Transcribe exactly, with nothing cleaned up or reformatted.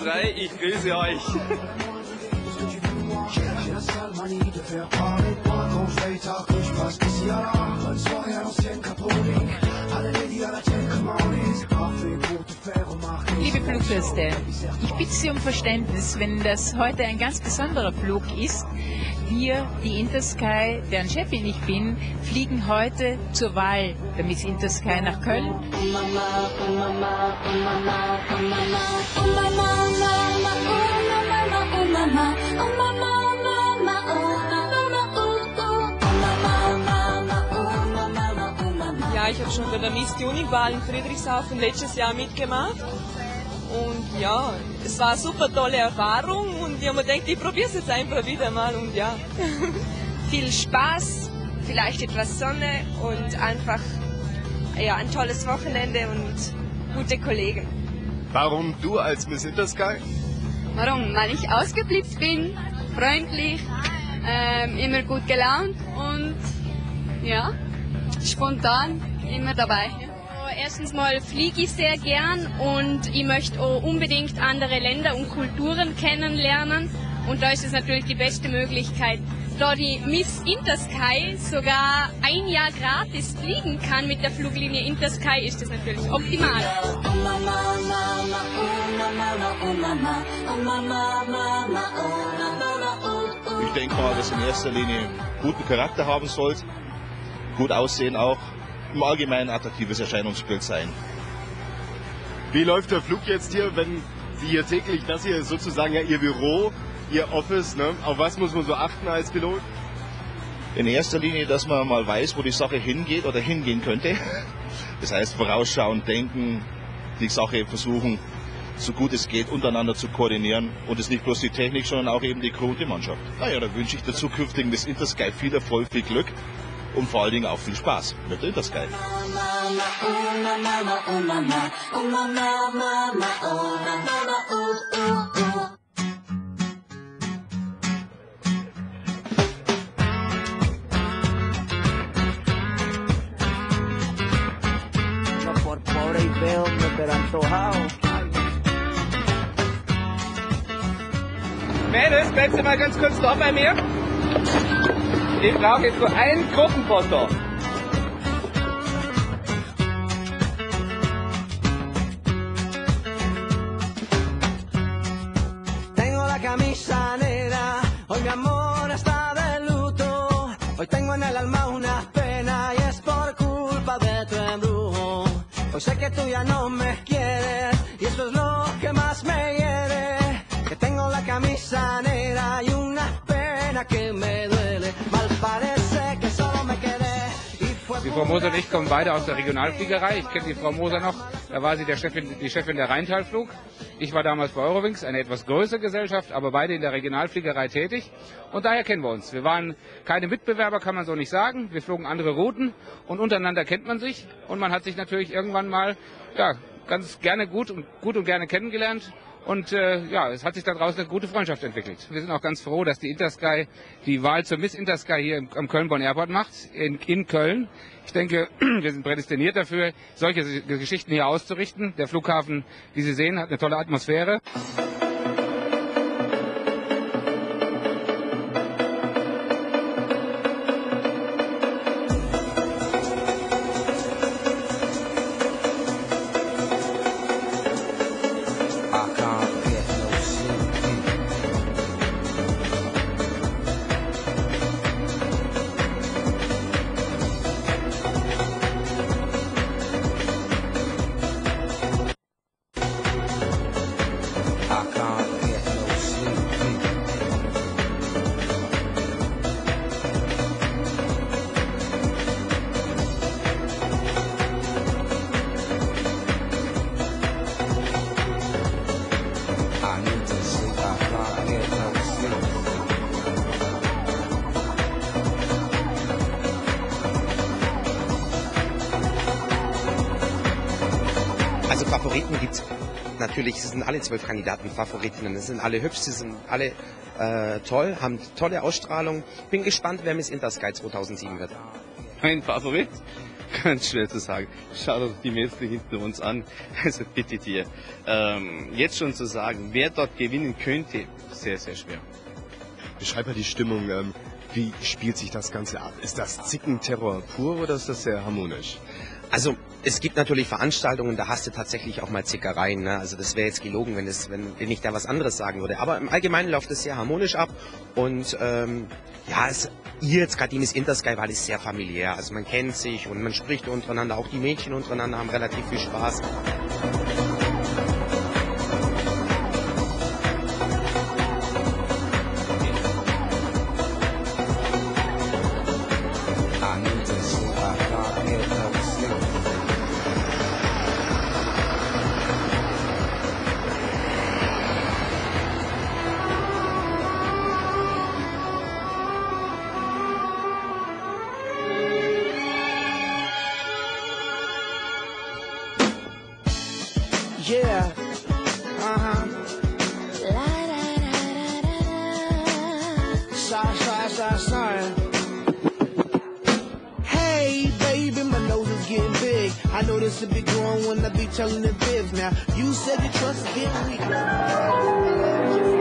drei, ich grüße euch. Liebe Fluggäste, ich bitte Sie um Verständnis, wenn das heute ein ganz besonderer Flug ist. Wir, die Intersky, deren Chefin ich bin, fliegen heute zur Wahl der Miss Intersky nach Köln. Ja, ich habe schon bei der Miss Juni-Wahl in Friedrichshafen letztes Jahr mitgemacht. Und ja, es war eine super tolle Erfahrung und ich habe mir gedacht, ich probiere es jetzt einfach wieder mal und ja. Viel Spaß, vielleicht etwas Sonne und einfach ja, ein tolles Wochenende und gute Kollegen. Warum du als Miss Intersky? Warum? Weil ich ausgeblitzt bin, freundlich, ähm, immer gut gelaunt und ja, spontan, immer dabei. Erstens mal fliege ich sehr gern und ich möchte auch unbedingt andere Länder und Kulturen kennenlernen. Und da ist es natürlich die beste Möglichkeit. Da die Miss Intersky sogar ein Jahr gratis fliegen kann mit der Fluglinie Intersky, ist das natürlich optimal. Ich denke mal, dass in erster Linie guten Charakter haben sollte, gut aussehen auch. Im Allgemeinen attraktives Erscheinungsbild sein. Wie läuft der Flug jetzt hier, wenn Sie hier täglich, das hier ist sozusagen ja Ihr Büro, Ihr Office, ne? Auf was muss man so achten als Pilot? In erster Linie, dass man mal weiß, wo die Sache hingeht oder hingehen könnte. Das heißt, vorausschauend denken, die Sache versuchen, so gut es geht, untereinander zu koordinieren. Und es nicht bloß die Technik, sondern auch eben die Crew und die Mannschaft. Naja, da wünsche ich der zukünftigen Miss Intersky viel Erfolg, viel Glück. Und vor allen Dingen auch viel Spaß mit der Intersky. Mädels, bleibt ihr mal ganz kurz da bei mir. Ich brauche jetzt nur ein Gruppenfoto. Tengo la camisa negra, hoy mi amor está de luto. Hoy tengo en el alma una pena y es por culpa de tu embrujo. Hoy sé que tú ya no me quieres y eso es lo que más me hiere. Que tengo la camisa negra y una pena que me duele. Die Frau Moser und ich kommen beide aus der Regionalfliegerei. Ich kenne die Frau Moser noch, da war sie der Chefin, die Chefin der Rheintalflug. Ich war damals bei Eurowings, eine etwas größere Gesellschaft, aber beide in der Regionalfliegerei tätig. Und daher kennen wir uns. Wir waren keine Mitbewerber, kann man so nicht sagen. Wir flogen andere Routen und untereinander kennt man sich. Und man hat sich natürlich irgendwann mal ja, ganz gerne gut und, gut und gerne kennengelernt. Und äh, ja, es hat sich daraus eine gute Freundschaft entwickelt. Wir sind auch ganz froh, dass die Intersky die Wahl zur Miss Intersky hier im, am Köln-Bonn Airport macht, in, in Köln. Ich denke, wir sind prädestiniert dafür, solche Geschichten hier auszurichten. Der Flughafen, wie Sie sehen, hat eine tolle Atmosphäre. Also Favoriten gibt es natürlich, es sind alle zwölf Kandidaten Favoritinnen, es sind alle hübsch, sie sind alle äh, toll, haben tolle Ausstrahlung. Bin gespannt, wer Miss Intersky zweitausendsieben wird. Mein Favorit? ganz schwer zu sagen. Schau doch die Mädchen hinter uns an. Also bitte dir. Ähm, jetzt schon zu sagen, wer dort gewinnen könnte, sehr, sehr schwer. Beschreib mal die Stimmung. Ähm, wie spielt sich das Ganze ab? Ist das Zickenterror pur oder ist das sehr harmonisch? Also es gibt natürlich Veranstaltungen, da hast du tatsächlich auch mal Zickereien. Ne? Also das wäre jetzt gelogen, wenn, es, wenn, wenn ich da was anderes sagen würde. Aber im Allgemeinen läuft es sehr harmonisch ab. Und ähm, ja, es, ihr jetzt gerade die Miss Intersky war das sehr familiär. Also man kennt sich und man spricht untereinander. Auch die Mädchen untereinander haben relativ viel Spaß. Yeah, uh-huh. Sorry, sorry, sorry, sorry. Hey, baby, my nose is getting big. I know this will be growing when I be telling the fibs. Now, you said your trust is getting weak.